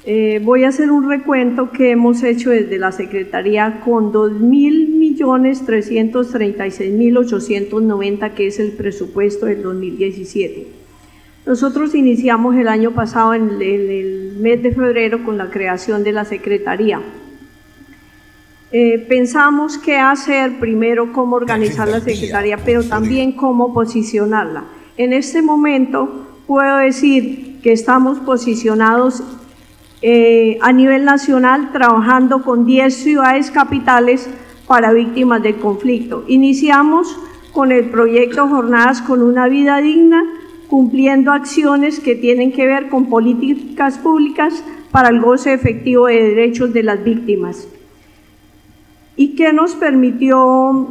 Voy a hacer un recuento que hemos hecho desde la Secretaría con 2.336.890, que es el presupuesto del 2017. Nosotros iniciamos el año pasado, en el mes de febrero, con la creación de la Secretaría. Pensamos qué hacer, primero cómo organizar la Secretaría, pero también cómo posicionarla. En este momento puedo decir que estamos posicionados a nivel nacional, trabajando con 10 ciudades capitales para víctimas del conflicto. Iniciamos con el proyecto Jornadas con una vida digna, cumpliendo acciones que tienen que ver con políticas públicas para el goce efectivo de derechos de las víctimas. ¿Y qué nos permitió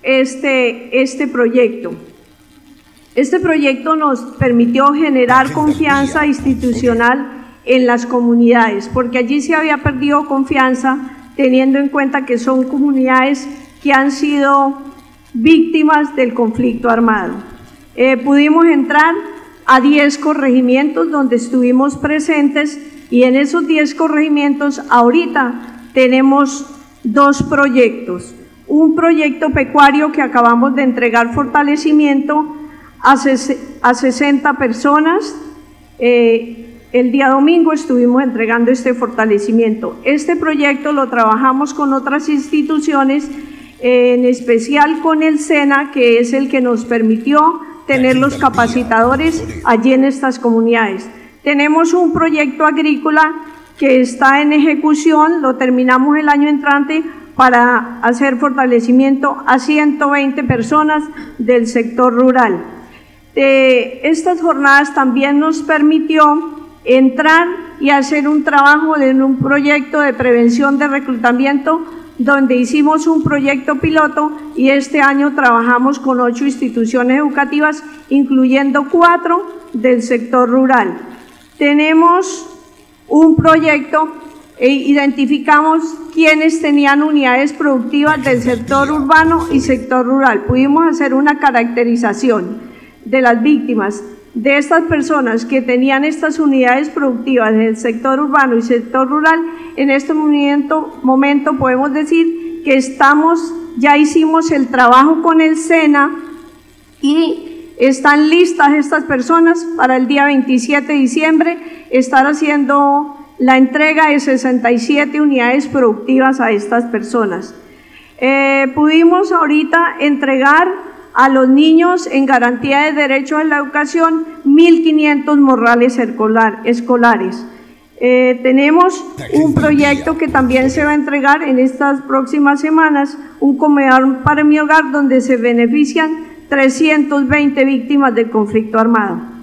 este proyecto? Este proyecto nos permitió generar confianza institucional en las comunidades, porque allí se había perdido confianza, teniendo en cuenta que son comunidades que han sido víctimas del conflicto armado. Pudimos entrar a 10 corregimientos donde estuvimos presentes, y en esos 10 corregimientos ahorita tenemos 2 proyectos. Un proyecto pecuario que acabamos de entregar fortalecimiento a 60 personas. El día domingo estuvimos entregando este fortalecimiento. Este proyecto lo trabajamos con otras instituciones, en especial con el SENA, que es el que nos permitió tener los capacitadores allí en estas comunidades. Tenemos un proyecto agrícola que está en ejecución, lo terminamos el año entrante, para hacer fortalecimiento a 120 personas del sector rural. Estas jornadas también nos permitió entrar y hacer un trabajo en un proyecto de prevención de reclutamiento, donde hicimos un proyecto piloto, y este año trabajamos con 8 instituciones educativas, incluyendo 4 del sector rural. Tenemos un proyecto e identificamos quienes tenían unidades productivas del sector urbano y sector rural. Pudimos hacer una caracterización de las víctimas, de estas personas que tenían estas unidades productivas del sector urbano y sector rural. En este momento podemos decir que ya hicimos el trabajo con el SENA y están listas estas personas para el día 27 de diciembre estar haciendo la entrega de 67 unidades productivas a estas personas. Pudimos ahorita entregar a los niños en garantía de derechos a la educación 1.500 morrales escolares. Tenemos un proyecto que también se va a entregar en estas próximas semanas, un comedor para mi hogar, donde se benefician 320 víctimas del conflicto armado.